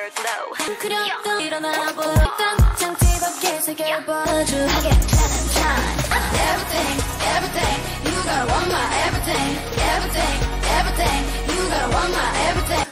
Everglow. 그려도 일어나 보였던 장치 밖에 세계를 보여주하게 하는 time. Everything, everything, you gotta want my everything. Everything, everything, you gotta want my everything.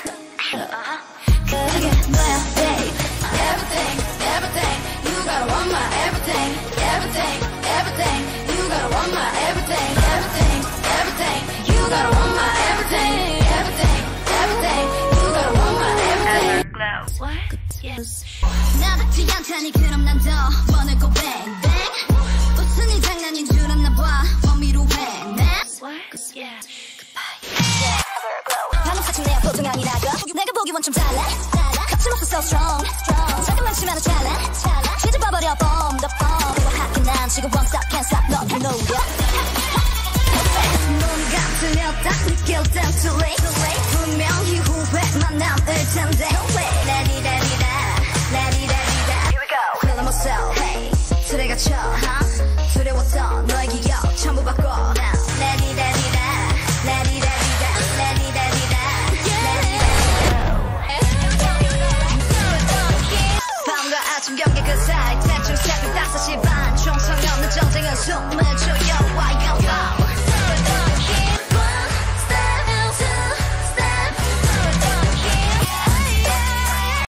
그게 너야, babe. Everything, everything, you gotta want my everything. Everything, everything, you gotta want my everything. Everything, everything, you gotta want my everything. Everything, everything, you gotta want my everything. Everglow. What? Yes. 나답지 않다니 그럼 난 더 원할 거 bang bang. 웃으니 장난인 줄 알나 봐. 범위로 해. What? Yeah. 방금 사춘 내야 보통 아니라고. 내가 보기 원점 달라. 거침없어 so strong. 잠깐만 치면 찰나. 퀴즈 봐버려 bomb the bomb. 하긴 난 지금 won't stop can't stop 너 you know ya. 뭔가 들렸다 느낄 땐 too late.